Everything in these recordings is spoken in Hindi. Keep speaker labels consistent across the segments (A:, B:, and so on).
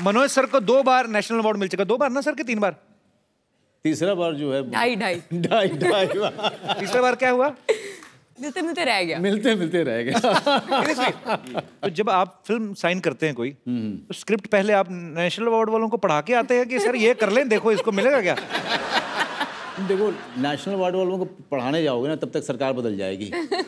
A: मनोज सर को 2 बार नेशनल अवार्ड मिल चुका, 2 बार ना सर के 3 बार?
B: तीसरा बार जो है
C: ढाई
A: तीसरा बार क्या हुआ?
C: मिलते मिलते रह गया।
B: मिलते मिलते रह गया।
A: तो जब आप फिल्म साइन करते हैं कोई, तो स्क्रिप्ट पहले आप नेशनल अवार्ड वालों को पढ़ा के आते हैं कि सर ये कर लें, देखो इसको मिलेगा क्या?
B: देखो, नेशनल अवार्ड वालों को पढ़ाने जाओगे ना, तब तक सरकार बदल जाएगी।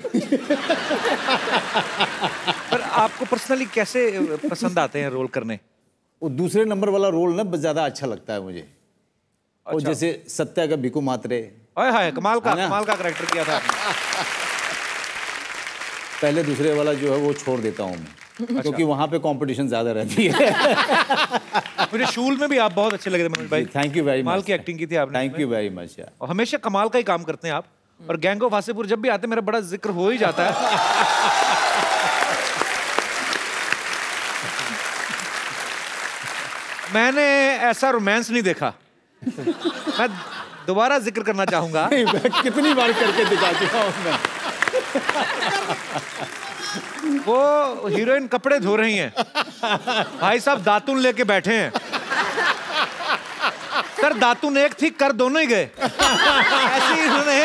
A: पर आपको पर्सनली कैसे पसंद आते हैं रोल करने?
B: वो दूसरे नंबर वाला रोल ना ज्यादा अच्छा लगता है मुझे। और जैसे सत्या का भिकू मात्रे,
A: हाय कमाल का कैरेक्टर किया था आपने।
B: पहले दूसरे वाला जो है वो छोड़ देता हूँ मैं, क्योंकि वहाँ पे कंपटीशन ज्यादा रहती है।
A: मुझे शूल में भी आप बहुत अच्छे लगे थे मनोज भाई।
B: Thank you very much.
A: कमाल की एक्टिंग की थी आपने।
B: थैंक यू वेरी मच यार।
A: और हमेशा कमाल का ही काम करते हैं आप। और गैंग ऑफ वासेपुर जब भी आते मेरा बड़ा जिक्र हो ही जाता है। मैंने ऐसा रोमांस नहीं देखा। मैं दोबारा जिक्र करना चाहूंगा।
B: कितनी बार करके दिखा चुका हूं मैं।
A: वो हीरोइन कपड़े धो रही हैं, भाई साहब दातुन लेके बैठे हैं। सर दातुन एक थी, कर दोनों ही गए। ऐसी इन्होंने।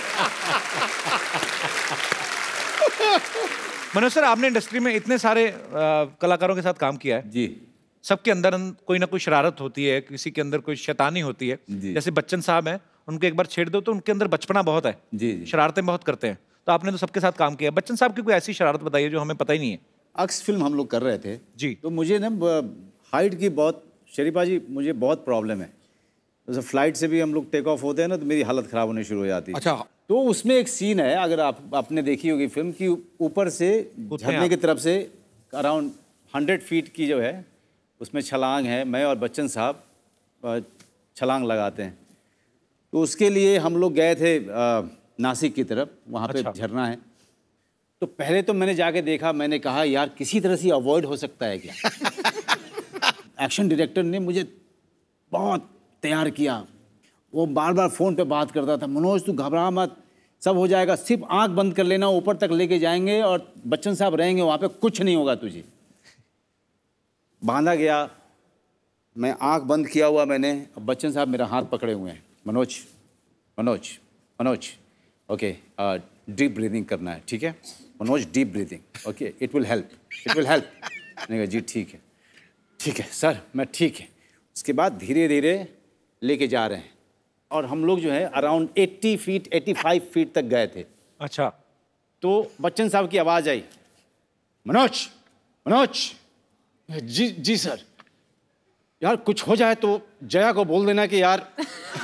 A: मनोज सर, आपने इंडस्ट्री में इतने सारे कलाकारों के साथ काम किया है
B: जी।
A: सबके अंदर कोई ना कोई शरारत होती है, किसी के अंदर कोई शैतानी होती है। जैसे बच्चन साहब हैं, उनको एक बार छेड़ दो तो उनके अंदर बचपना बहुत है।
B: जी।
A: शरारतें बहुत करते हैं। तो आपने तो सबके साथ काम किया। बच्चन साहब की कोई ऐसी शरारत बताइए जो हमें पता ही नहीं है।
B: अक्स फिल्म हम लोग कर रहे थे
A: जी।
B: तो मुझे ना हाइट की बहुत, शरीफा जी मुझे बहुत प्रॉब्लम है। जैसे फ्लाइट से भी हम लोग टेक ऑफ होते हैं ना, तो मेरी हालत ख़राब होनी शुरू हो जाती है।
D: अच्छा।
B: तो उसमें एक सीन है, अगर आपने देखी होगी फिल्म की, ऊपर से झरने की तरफ से अराउंड 100 फीट की जो है उसमें छलांग है। मैं और बच्चन साहब छलांग लगाते हैं। तो उसके लिए हम लोग गए थे नासिक की तरफ, वहाँ पे झरना है। तो पहले तो मैंने जाके देखा, मैंने कहा यार किसी तरह से अवॉइड हो सकता है क्या। एक्शन डायरेक्टर ने मुझे बहुत तैयार किया। वो बार बार फ़ोन पे बात करता था, मनोज तू घबरा मत, सब हो जाएगा, सिर्फ आंख बंद कर लेना, ऊपर तक लेके जाएंगे और बच्चन साहब रहेंगे वहाँ पे, कुछ नहीं होगा तुझे। बांधा गया, मैं आंख बंद किया हुआ मैंने, अब बच्चन साहब मेरा हाथ पकड़े हुए हैं। Manoj Manoj Manoj, okay deep breathing करना है, ठीक है Manoj, deep breathing, okay it will help, it will help. मैंने कहा जी ठीक है सर, मैं ठीक है। उसके बाद धीरे धीरे लेके जा रहे हैं और हम लोग जो है अराउंड 80 फीट 85 फीट तक गए थे।
A: अच्छा।
B: तो बच्चन साहब की आवाज़ आई, मनोज मनोज। जी सर। यार कुछ हो जाए तो जया को बोल देना कि यार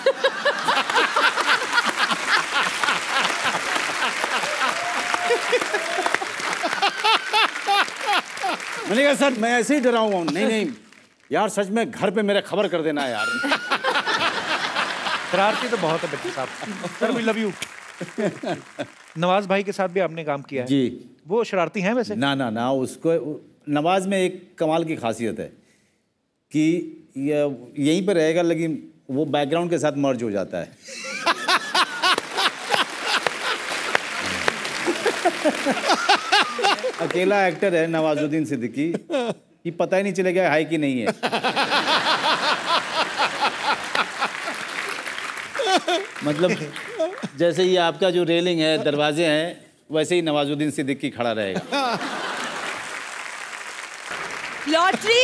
B: मैंने कहा सर मैं ऐसे ही डरा हुआ हूँ। नहीं यार सच में घर पे मेरे खबर कर देना यार।
A: शरारती तो बहुत है बच्चन साहब। Sir we love you. Nawaz भाई के साथ भी आपने काम किया है।
B: जी।
A: वो शरारती हैं वैसे?
B: ना, उसको नवाज में एक कमाल की खासियत है कि यहीं पर रहेगा लेकिन वो बैकग्राउंड के साथ मर्ज हो जाता है। अकेला एक्टर है नवाजुद्दीन सिद्दीकी कि पता ही नहीं चलेगा है कि नहीं है। मतलब जैसे ये आपका जो रेलिंग है, दरवाजे हैं, वैसे ही नवाजुद्दीन सिद्दीकी खड़ा रहेगा।
E: लॉटरी,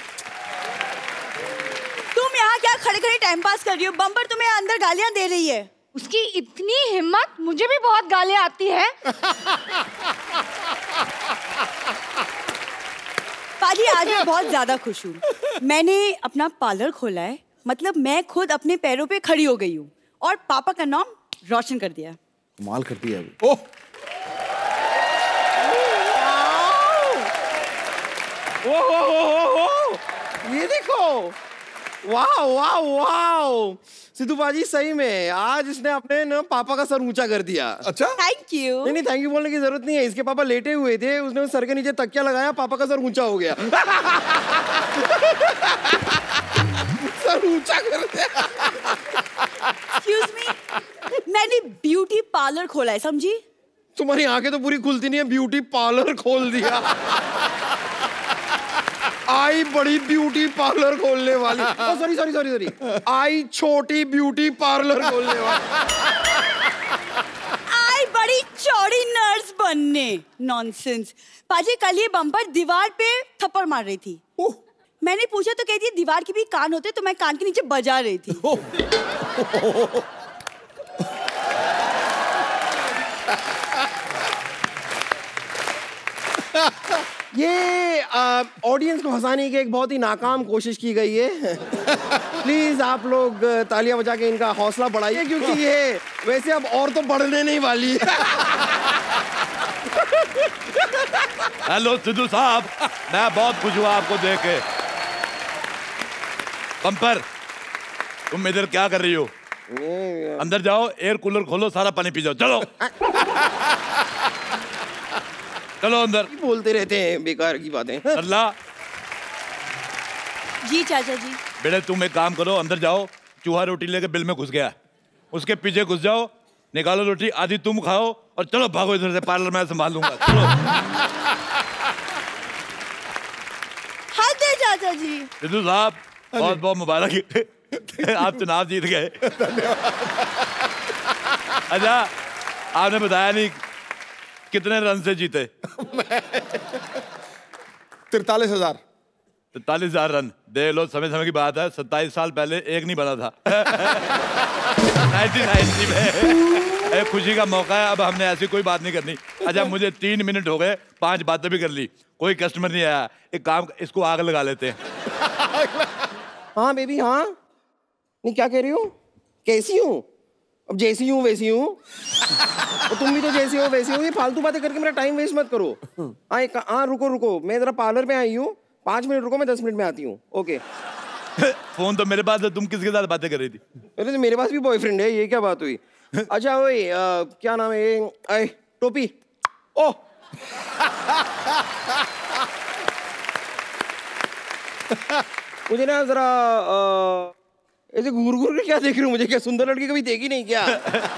E: तुम यहाँ क्या खड़े खड़े टाइम पास कर रही हो? बम्पर तुम्हें अंदर गालियां दे रही है।
F: उसकी इतनी हिम्मत, मुझे भी बहुत गालियां आती है।
E: पाजी आज मैं बहुत ज्यादा खुश हूँ। मैंने अपना पार्लर खोला है, मतलब मैं खुद अपने पैरों पे खड़ी हो गई हूँ और पापा का नाम रोशन कर दिया।
B: कमाल करती है।
D: ओह
G: ये देखो, वाह वाह वाह। सिद्धू बाजी सही में आज इसने अपने ना पापा का सर ऊंचा कर दिया।
D: अच्छा।
E: Thank you.
G: नहीं थैंक यू बोलने की जरूरत नहीं है। इसके पापा लेटे हुए थे, उसने सर के नीचे तकिया लगाया, पापा का सर ऊंचा हो गया। सर ऊंचा कर दिया।
E: एक्सक्यूज मी, मैंने ब्यूटी पार्लर खोला है, समझी?
G: तुम्हारी आंखें तो पूरी खुलती नहीं है, ब्यूटी पार्लर खोल दिया। आई बड़ी ब्यूटी पार्लर खोलने वाली, सॉरी सॉरी सॉरी सॉरी, आई छोटी ब्यूटी पार्लर खोलने वाली,
E: आई बड़ी चौड़ी नर्स बनने। नॉनसेंस। पाजी कल ये बम्पर दीवार पे थप्पड़ मार रही थी। मैंने पूछा तो कहती दीवार के भी कान होते, तो मैं कान के नीचे बजा रही थी।
G: ये ऑडियंस को हंसाने की एक बहुत ही नाकाम कोशिश की गई है। प्लीज आप लोग तालियां बजा के इनका हौसला बढ़ाइए, क्योंकि ये वैसे अब और तो बढ़ने नहीं वाली है।
D: हेलो सिद्धू साहब, मैं बहुत खुश हुआ आपको देख के। बम्पर, तुम इधर क्या कर रही हो? अंदर जाओ, एयर कूलर खोलो, सारा पानी पी जाओ। चलो चलो अंदर।
G: बोलते रहते हैं बेकार की बातें।
D: अल्लाह
E: जी चाचा जी।
D: बेटे तुम एक काम करो, अंदर जाओ, चूहा रोटी लेके बिल में घुस गया, उसके पीछे घुस जाओ, निकालो रोटी, आधी तुम खाओ और चलो भागो इधर से, पार्लर मैं संभाल लूंगा। चलो।
E: हद है चाचा जी।
D: सिद्धू साहब बहुत बहुत मुबारक, आप चुनाव जीत गए। अच्छा आपने बताया नहीं कितने रन से जीते?
G: 43,000।
D: 43,000 रन। देख लो, समय समय की बात है, 27 साल पहले एक नहीं बना था। 1990 में। खुशी का मौका है, अब हमने ऐसी कोई बात नहीं करनी। अच्छा मुझे 3 मिनट हो गए, 5 बातें भी कर ली, कोई कस्टमर नहीं आया। एक काम, इसको आग लगा लेते हैं।
G: हाँ बेबी हाँ। नहीं क्या कह रही हो? कैसी हूँ? अब जैसी हूँ वैसी हूँ। तो तुम भी तो जैसी हो वैसी हो। ये फालतू बातें करके मेरा टाइम वेस्ट मत करो। हाँ रुको रुको, मैं जरा पार्लर में आई हूँ, 5 मिनट रुको, मैं 10 मिनट में आती हूँ। ओके।
D: फोन तो मेरे पास है, तुम किसके साथ बातें कर रही थी?
G: अरे तो मेरे पास भी बॉयफ्रेंड है, ये क्या बात हुई? अच्छा वही क्या नाम है? टोपी। ओह मुझे ना जरा ऐसे घूर घूर के क्या देख रही हूँ? मुझे क्या सुंदर लड़की कभी देखी नहीं क्या?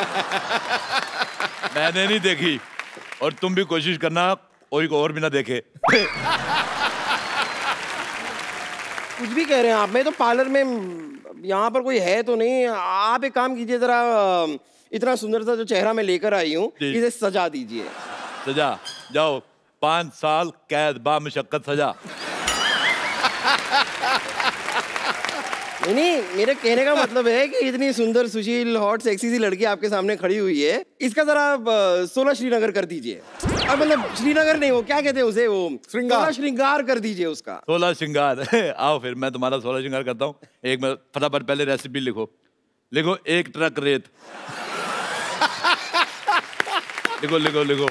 D: मैंने नहीं देखी, और तुम भी कोशिश करना कोई को और भी ना देखे।
G: कुछ भी कह रहे हैं आप। मैं तो पार्लर में, यहाँ पर कोई है तो नहीं। आप एक काम कीजिए, जरा इतना सुंदर सा जो चेहरा मैं लेकर आई हूँ, इसे सजा दीजिए।
D: सजा? जाओ, 5 साल कैद बामुशक्कत सजा।
G: नहीं, मेरे कहने का मतलब है कि इतनी सुंदर सुशील हॉट सेक्सी सी लड़की आपके सामने खड़ी हुई है, इसका जरा 16 श्रीनगर कर दीजिए। अब मतलब श्रीनगर नहीं, वो क्या कहते हैं उसे, वो श्रृंगार, श्रृंगार कर दीजिए उसका।
D: 16 श्रृंगार। आओ फिर मैं तुम्हारा 16 श्रृंगार करता हूँ। एक मिनट, फटाफट पहले रेसिपी लिखो। लिखो 1 ट्रक रेत। लिखो लिखो लिखो।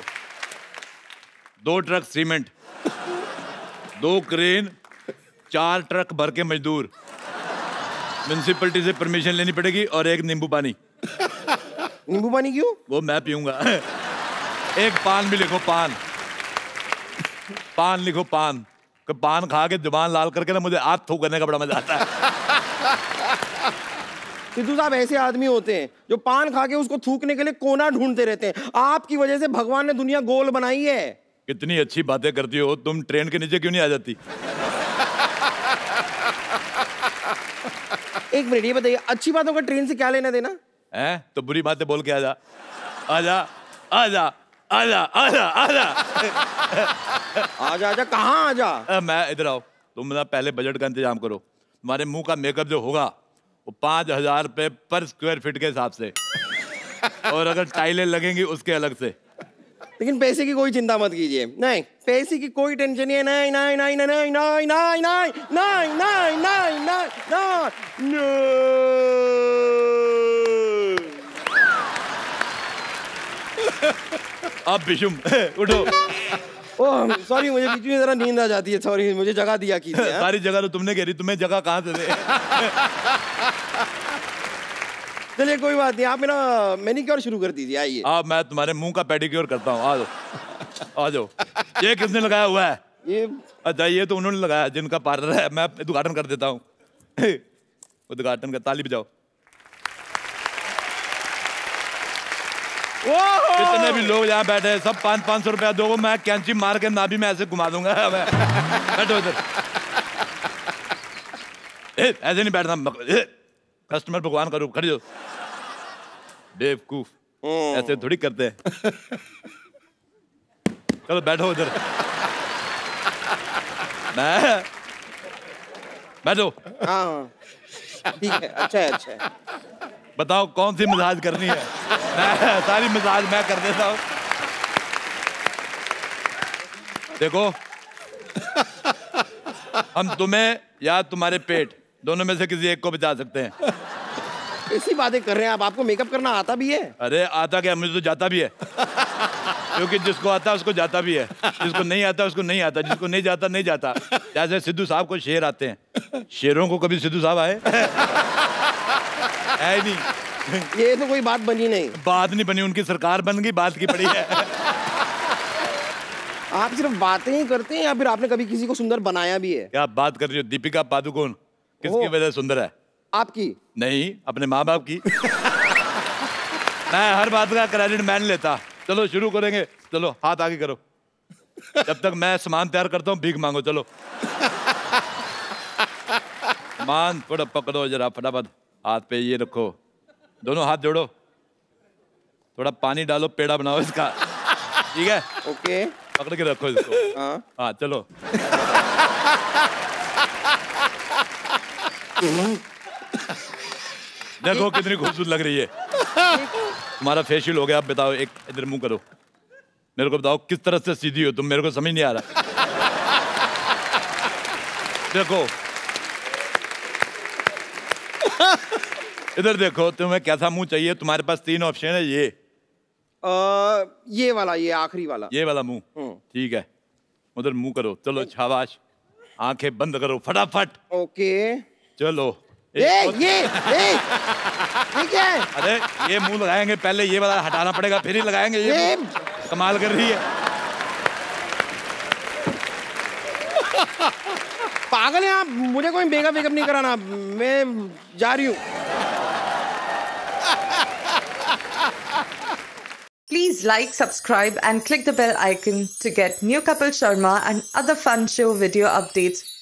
D: 2 ट्रक सीमेंट, 2 क्रेन, 4 ट्रक भर के मजदूर, म्युनिसिपैलिटी से परमिशन लेनी पड़ेगी, और 1 नींबू पानी।
G: नींबू पानी क्यों?
D: वो मैं पीऊंगा। 1 पान भी लिखो, पान। पान लिखो, पान। पान खा के जुबान लाल करके ना मुझे हाथ थूक करने का बड़ा मजा आता है।
G: सिद्धू साहब ऐसे आदमी होते हैं जो पान खा के उसको थूकने के लिए कोना ढूंढते रहते हैं। आपकी वजह से भगवान ने दुनिया गोल बनाई है।
D: कितनी अच्छी बातें करती हो तुम, ट्रेन के नीचे क्यों नहीं आ जाती?
G: एक मिनट, ये बताइए, अच्छी बातों का ट्रेन से क्या लेना देना
D: है? तो बुरी बातें बोल के आजा, आजा आजा आजा आजा आजा।
G: आजा आजा कहाँ आजा?
D: मैं इधर आओ। तुम ना पहले बजट का इंतजाम करो। तुम्हारे मुंह का मेकअप जो होगा वो 5,000 रुपए पर स्क्वायर फीट के हिसाब से, और अगर टाइलें लगेंगी उसके अलग से।
G: लेकिन पैसे की कोई चिंता मत कीजिए। नहीं, पैसे की कोई टेंशन नहीं है। नहीं नहीं नहीं नहीं नहीं नहीं नहीं नहीं नहीं नहीं नहीं नहीं।
D: अब बिशुम उठो।
G: ओह सॉरी, मुझे बीच में जरा नींद आ जाती है। सॉरी, मुझे जगह दिया कीजिए।
D: सारी जगह तो तुमने कह रही, तुम्हें जगह कहाँ से दे?
G: चलिए कोई बात नहीं, आप मेरा मैनिक्योर शुरू कर दीजिए। आइए।
D: अब मैं तुम्हारे मुंह का पेडिक्योर करता हूँ। आ जाओ आ जाओ। ये किसने लगाया हुआ है?
G: ये
D: अच्छा, ये तो उन्होंने लगाया जिनका पार्लर है। मैं उद्घाटन कर देता हूँ। उद्घाटन का ताली बजाओ। जितने भी लोग यहाँ बैठे हैं सब 500-500 रुपया दो, मैं कैंची मार के नाभि में ऐसे घुमा दूंगा। बैठो इधर। ऐसे नहीं बैठना, कस्टमर भगवान का रूप, खड़े हो। बेवकूफ, ऐसे थोड़ी करते हैं। चलो बैठो उधर। बैठो।
G: हाँ ठीक है, अच्छा है, अच्छा है।
D: बताओ कौन सी मसाज करनी है? मैं सारी मसाज मैं कर देता हूँ। देखो, हम तुम्हें या तुम्हारे पेट दोनों में से किसी एक को बचा सकते हैं।
G: ऐसी बातें कर रहे हैं आप, आपको मेकअप करना आता भी है?
D: अरे आता क्या, मुझे तो जाता भी है। क्योंकि जिसको आता है उसको जाता भी है, जिसको नहीं आता उसको नहीं आता, जिसको नहीं जाता नहीं जाता। जैसे सिद्धू साहब को शेर आते हैं, शेरों को कभी सिद्धू साहब आए? है नहीं।
G: ये तो कोई बात बनी नहीं।
D: बात नहीं बनी, उनकी सरकार बन गई, बात की पड़ी है।
G: आप सिर्फ बातें ही करते हैं या फिर आपने कभी किसी को सुंदर बनाया भी है?
D: क्या बात कर रही हो? दीपिका पादुकोण किसकी वजह से सुंदर है?
G: आपकी
D: नहीं, अपने माँ बाप की। मैं हर बात का क्रेडिट मैं नहीं लेता। चलो शुरू करेंगे, चलो हाथ आगे करो। जब तक मैं सामान तैयार करता हूँ भीख मांगो। चलो सामान थोड़ा पकड़ो जरा फटाफट, हाथ पे ये रखो, दोनों हाथ जोड़ो, थोड़ा पानी डालो, पेड़ा बनाओ इसका, ठीक है?
G: ओके,
D: पकड़ के रखो इसको। हाँ चलो। देखो कितनी खूबसूरत लग रही है। तुम्हारा फेशियल हो गया, अब बताओ, एक इधर मुंह करो, मेरे को बताओ किस तरह से सीधी हो तुम, मेरे को समझ नहीं आ रहा। देखो इधर देखो, तुम्हें कैसा मुंह चाहिए? तुम्हारे पास 3 ऑप्शन है। ये
G: वाला, ये आखिरी वाला,
D: ये वाला मुंह, ठीक है? उधर मुंह करो, चलो शाबाश। आंखें बंद करो फटाफट।
G: ओके
D: चलो।
G: ये क्या है?
D: अरे ये मुंह लगाएंगे, पहले ये वाला हटाना पड़ेगा, फिर ही लगाएंगे। ये कमाल कर रही है।
G: पागल है आप, मुझे कोई मेकअप वेकअप नहीं कराना, मैं जा रही हूँ।
C: Please like, subscribe and click the bell icon to get new Kapil Sharma and other fun show video updates